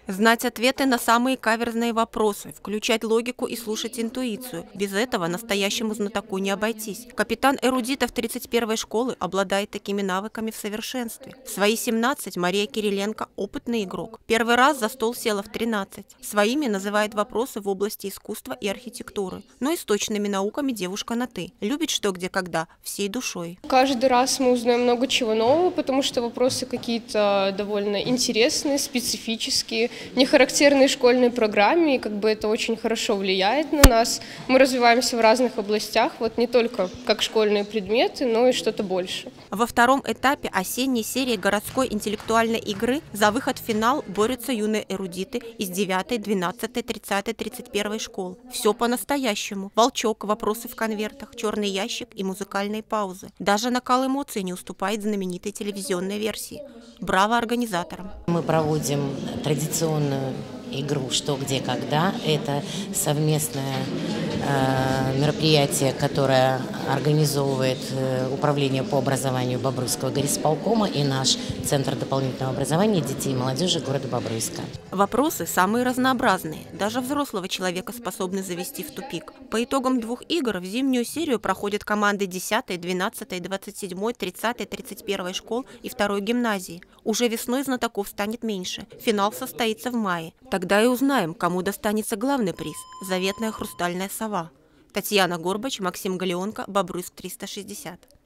Знать ответы на самые каверзные вопросы, включать логику и слушать интуицию. Без этого настоящему знатоку не обойтись. Капитан эрудитов 31-й школы обладает такими навыками в совершенстве. В свои 17 Мария Кириленко – опытный игрок. Первый раз за стол села в 13. Своими называет вопросы в области искусства и архитектуры. Но и с точными науками девушка на «ты». Любит что, где, когда, всей душой. Каждый раз мы узнаем много чего нового, потому что вопросы какие-то довольно интересные, специфические, не характерные школьной программе, и это очень хорошо влияет на нас. Мы развиваемся в разных областях, не только как школьные предметы, но и что-то больше. Во втором этапе осенней серии городской интеллектуальной игры за выход в финал борются юные эрудиты из 9, 12, 30, 31 школ. Все по-настоящему. Волчок, вопросы в конвертах, черный ящик и музыкальные паузы. Даже накал эмоций не уступает знаменитой телевизионной версии. Браво организаторам! Мы проводим традиционную игру «Что, где, когда». Это совместное мероприятие, которое организовывает Управление по образованию Бобруйского горисполкома и наш Центр дополнительного образования детей и молодежи города Бобруйска. Вопросы самые разнообразные. Даже взрослого человека способны завести в тупик. По итогам 2 игр в зимнюю серию проходят команды 10, 12, 27, 30, 31 школ и 2 гимназии. Уже весной знатоков станет меньше. Финал состоится в мае. Тогда и узнаем, кому достанется главный приз – заветная хрустальная сова. Татьяна Горбач, Максим Галеонко, Бобруйск 360.